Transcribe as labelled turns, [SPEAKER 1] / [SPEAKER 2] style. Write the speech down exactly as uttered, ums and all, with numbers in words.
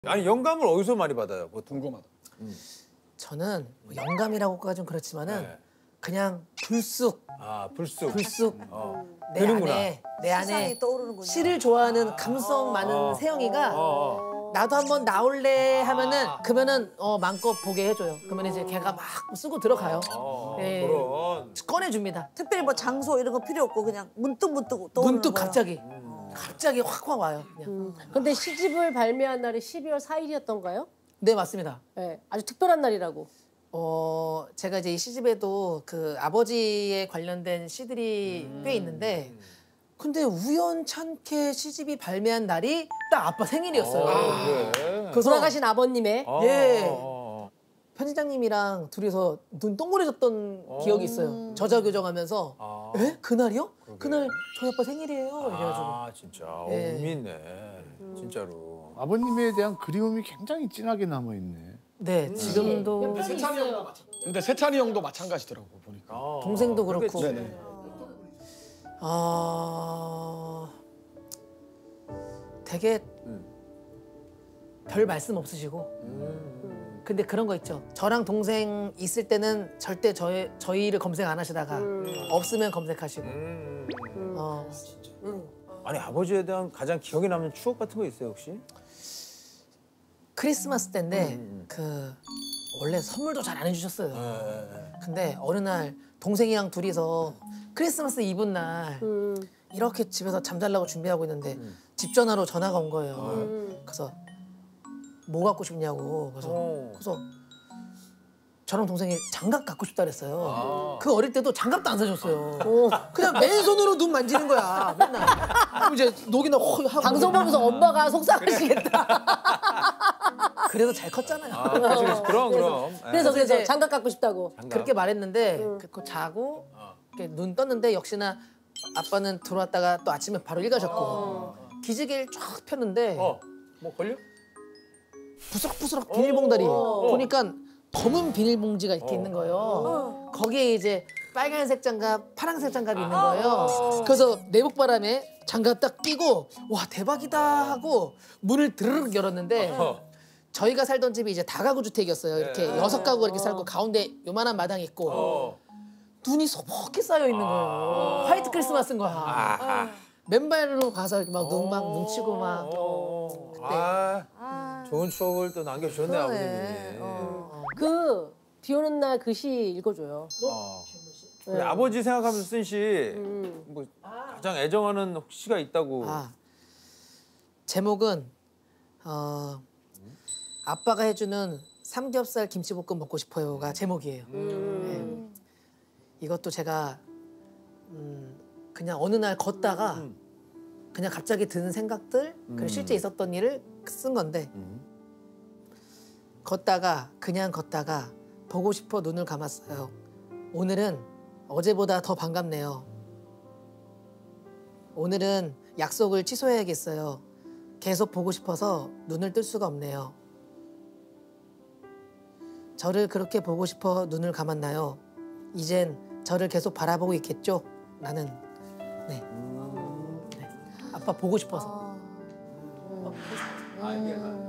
[SPEAKER 1] 아니 영감을 어디서 많이 받아요? 보통?
[SPEAKER 2] 궁금하다.
[SPEAKER 3] 음. 저는 뭐 영감이라고까지 좀 그렇지만은
[SPEAKER 1] 네.
[SPEAKER 3] 그냥 불쑥
[SPEAKER 1] 아 불쑥.
[SPEAKER 3] 불쑥
[SPEAKER 1] 어.
[SPEAKER 3] 내
[SPEAKER 1] 되는구나.
[SPEAKER 3] 안에 내 안에
[SPEAKER 4] 세상이 떠오르는군요.
[SPEAKER 3] 시를 좋아하는 감성 많은
[SPEAKER 1] 어.
[SPEAKER 3] 세영이가
[SPEAKER 1] 어.
[SPEAKER 3] 나도 한번 나올래 하면은 그러면은 어 마음껏 보게 해줘요. 그러면 이제 걔가 막 쓰고 들어가요.
[SPEAKER 1] 어.
[SPEAKER 3] 네.
[SPEAKER 1] 그런.
[SPEAKER 3] 꺼내줍니다.
[SPEAKER 4] 특별히 뭐 장소 이런 거 필요 없고 그냥 문득 문득 떠오르는
[SPEAKER 3] 문득
[SPEAKER 4] 거예요.
[SPEAKER 3] 갑자기 갑자기 확확 와요. 그냥.
[SPEAKER 5] 음. 근데 시집을 발매한 날이 십이월 사일이었던가요?
[SPEAKER 3] 네 맞습니다.
[SPEAKER 5] 네, 아주 특별한 날이라고.
[SPEAKER 3] 어 제가 이제 이 시집에도 그 아버지에 관련된 시들이
[SPEAKER 1] 음.
[SPEAKER 3] 꽤 있는데 근데 우연찮게 시집이 발매한 날이 딱 아빠 생일이었어요.
[SPEAKER 1] 아, 그래.
[SPEAKER 3] 그래서
[SPEAKER 5] 돌아가신 아버님의
[SPEAKER 1] 어,
[SPEAKER 3] 예.
[SPEAKER 1] 어, 어.
[SPEAKER 3] 편집장님이랑 둘이서 눈 동그래졌던
[SPEAKER 1] 어.
[SPEAKER 3] 기억이 있어요. 저자 교정하면서
[SPEAKER 1] 아.
[SPEAKER 3] 에? 그날이요?
[SPEAKER 1] 그러게.
[SPEAKER 3] 그날 저희 아빠 생일이에요. 이래가지고
[SPEAKER 1] 아 진짜 어,
[SPEAKER 3] 예.
[SPEAKER 1] 의미 있네. 진짜로.
[SPEAKER 2] 아버님에 대한 그리움이 굉장히 진하게 남아 있네.
[SPEAKER 3] 네 지금도
[SPEAKER 2] 세찬이 형도 마찬. 근데 세찬이 형도 마찬가지더라고 보니까.
[SPEAKER 1] 어,
[SPEAKER 3] 동생도 그렇고.
[SPEAKER 1] 그러겠지.
[SPEAKER 2] 네네.
[SPEAKER 3] 어... 되게
[SPEAKER 1] 음.
[SPEAKER 3] 별 말씀 없으시고
[SPEAKER 1] 음.
[SPEAKER 3] 근데 그런 거 있죠. 저랑 동생 있을 때는 절대 저희, 저희를 검색 안 하시다가 없으면 검색하시고
[SPEAKER 1] 음.
[SPEAKER 3] 어,
[SPEAKER 1] 아니 아버지에 대한 가장 기억에 남는 추억 같은 거 있어요 혹시?
[SPEAKER 3] 크리스마스 때인데
[SPEAKER 1] 음.
[SPEAKER 3] 그 원래 선물도 잘 안 해주셨어요.
[SPEAKER 1] 네.
[SPEAKER 3] 근데 어느 날 동생이랑 둘이서 크리스마스 이브 날
[SPEAKER 5] 음.
[SPEAKER 3] 이렇게 집에서 잠자려고 준비하고 있는데
[SPEAKER 1] 음.
[SPEAKER 3] 집 전화로 전화가 온 거예요.
[SPEAKER 5] 음.
[SPEAKER 3] 그래서 뭐 갖고 싶냐고 그래서
[SPEAKER 1] 어.
[SPEAKER 3] 그래서 저랑 동생이 장갑 갖고 싶다 그랬어요.
[SPEAKER 1] 아.
[SPEAKER 3] 그 어릴 때도 장갑도 안 사줬어요. 그냥 맨손으로 눈 만지는 거야 맨날. 그럼 이제 녹이나 허 하고
[SPEAKER 5] 방송 보면서 엄마가 속상하시겠다.
[SPEAKER 3] 그래서 잘 컸잖아요.
[SPEAKER 1] 아, 그치, 그치. 그럼 그럼. 예.
[SPEAKER 5] 그래서 그래서
[SPEAKER 3] 이제
[SPEAKER 5] 장갑 갖고 싶다고.
[SPEAKER 1] 장갑.
[SPEAKER 3] 그렇게 말했는데 그 자고
[SPEAKER 1] 어.
[SPEAKER 3] 이렇게 눈 떴는데 역시나 아빠는 들어왔다가 또 아침에 바로 일가셨고 기지개를 쫙 폈는데
[SPEAKER 1] 어. 뭐 걸려?
[SPEAKER 3] 부스럭부스럭 비닐봉다리
[SPEAKER 1] 어.
[SPEAKER 3] 보니까 검은 비닐봉지가 이렇게 있는 거예요. 거기에 이제 빨간색 장갑, 파란색 장갑이 있는 거예요. 그래서 내복바람에 장갑 딱 끼고 와 대박이다 하고 문을 드르륵 열었는데
[SPEAKER 1] 어.
[SPEAKER 3] 저희가 살던 집이 이제 다가구 주택이었어요. 이렇게
[SPEAKER 1] 네.
[SPEAKER 3] 여섯 가구가 이렇게 살고 가운데 요만한 마당이 있고
[SPEAKER 1] 어.
[SPEAKER 3] 눈이 소복히 쌓여 있는 거예요. 화이트 크리스마스인 거야.
[SPEAKER 1] 아하.
[SPEAKER 3] 맨발로 가서 이렇게 막 눈 막 뭉치고 막.
[SPEAKER 1] 어.
[SPEAKER 3] 그때.
[SPEAKER 1] 아,
[SPEAKER 4] 아,
[SPEAKER 1] 좋은 추억을 또 남겨주셨네
[SPEAKER 4] 그러네.
[SPEAKER 1] 아버님이.
[SPEAKER 4] 어.
[SPEAKER 5] 그 비 오는 날 그 시 읽어줘요.
[SPEAKER 1] 어. 우리 아버지 생각하면서 쓴 시,
[SPEAKER 5] 음.
[SPEAKER 1] 뭐 가장 애정하는 시가 있다고.
[SPEAKER 3] 아, 제목은 어, 아빠가 해주는 삼겹살 김치볶음 먹고 싶어요가 제목이에요.
[SPEAKER 5] 음.
[SPEAKER 3] 네. 이것도 제가 음, 그냥 어느 날 걷다가
[SPEAKER 1] 음.
[SPEAKER 3] 그냥 갑자기 드는 생각들 그리고
[SPEAKER 1] 음.
[SPEAKER 3] 실제 있었던 일을 쓴 건데
[SPEAKER 1] 음.
[SPEAKER 3] 걷다가 그냥 걷다가 보고 싶어 눈을 감았어요. 오늘은 어제보다 더 반갑네요. 오늘은 약속을 취소해야겠어요. 계속 보고 싶어서 눈을 뜰 수가 없네요. 저를 그렇게 보고 싶어 눈을 감았나요? 이젠 저를 계속 바라보고 있겠죠? 나는 네. 네. 아빠 보고 싶어서.
[SPEAKER 4] 아. 음.